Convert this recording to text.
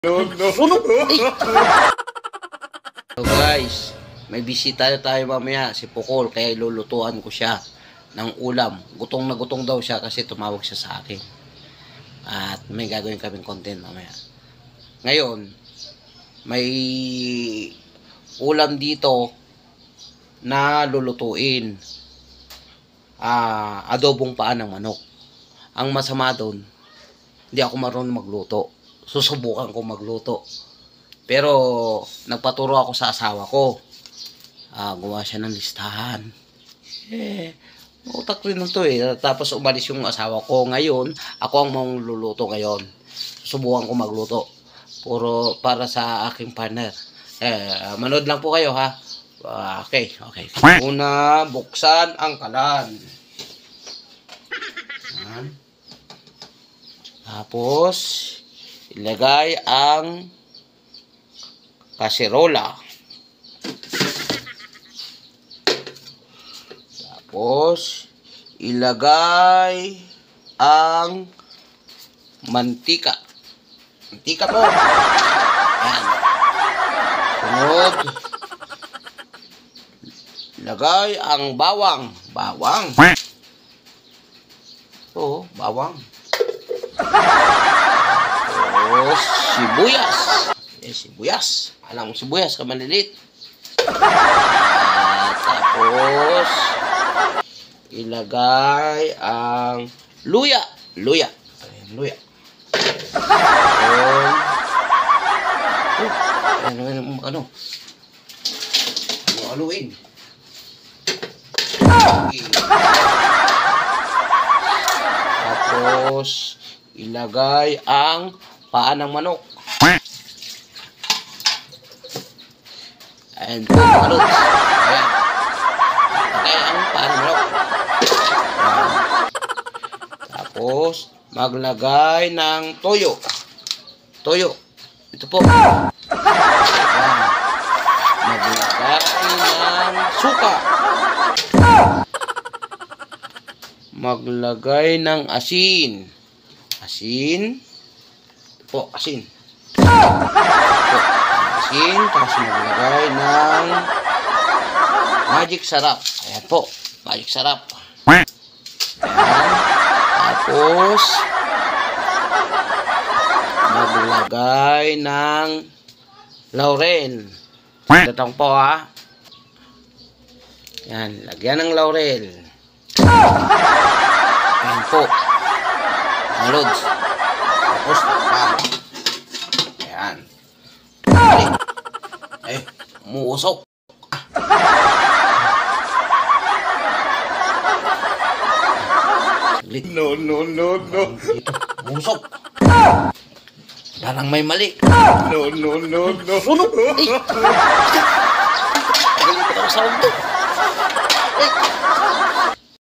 No, no. Sunog! So guys, may bisita tayo mamaya, si Pukol, kaya ilulutuan ko siya ng ulam. Gutong na gutong daw siya kasi tumawag siya sa akin. At may gagawin kaming content mamaya. Ngayon, may ulam dito na lulutuin. Adobong paa ng manok. Ang masama doon, hindi ako marunong magluto. Susubukan ko magluto. Pero nagpaturo ako sa asawa ko. Gumawa siya ng listahan. Utak rin to eh. Tapos umalis yung asawa ko. Ngayon, ako ang mangluluto ngayon. Susubukan ko magluto. Puro para sa aking partner. Manood lang po kayo ha. Okay. Una, buksan ang kalan. Tapos, ilagay ang kaserola. Tapos, ilagay ang mantika. Mantika po. Ayan. Sunod, ilagay ang bawang. Bawang. Oo, bawang. Tapos, sibuyas. Sibuyas. Alam mo, sibuyas ka malilit. Tapos, ilagay ang luya. Luya. Ayan, luya. Ano? Aluin. Tapos, ilagay ang paa ng manok. And balot. Ayan. Ilagay ang paa ng manok. Tapos, maglagay ng toyo. Toyo. Ito po. Ayan. Maglagay ng suka. Maglagay ng asin. Asin. Ito po, asin. Asin. Tapos maglagay ng magic sarap. Ayan po, magic sarap. Ayan. Tapos, maglagay ng laurel. Datang po ha. Ayan, lagyan ng laurel. Ayan po. Loads. Tapos, ayan. Muusok. No. Dito, muusok. Parang may mali. No. Sunog! Galing ko na sa ulo.